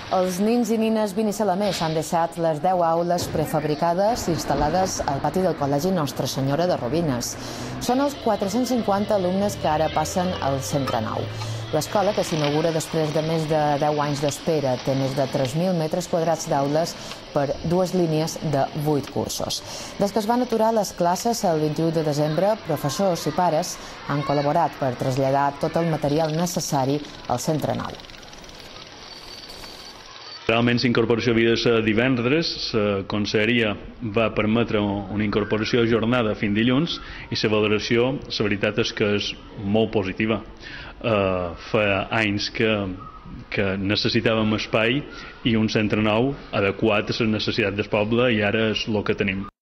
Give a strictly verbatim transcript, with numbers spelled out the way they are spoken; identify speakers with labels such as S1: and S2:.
S1: Els nins i nines binissalamers han deixat les deu aules prefabricades instal·lades al pati del Col·legi Nostra Senyora de Robines. Són els quatre-cents cinquanta alumnes que ara passen al centre nou. L'escola, que s'inaugura després de més de deu anys d'espera, té més de tres mil metres quadrats d'aules per dues línies de vuit cursos. Des que es van aturar les classes el vint-i-u de desembre, professors i pares han col·laborat per traslladar tot el material necessari al centre nou.
S2: Realment la incorporació havia de ser divendres, la conselleria va permetre una incorporació a jornada fins dilluns i la valoració, la veritat és que és molt positiva. Uh, fa anys que, que necessitàvem espai i un centre nou adequat a les necessitats del poble i ara és el que tenim.